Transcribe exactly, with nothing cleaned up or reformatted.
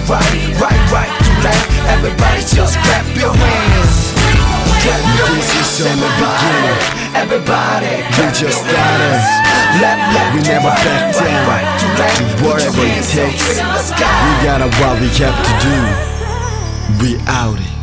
right, right, right to left. Everybody just clap your hands. Clap your hands. This is on the beginning. Everybody, we just started. We never back down. Do whatever it takes. We got what we have to do. We out it.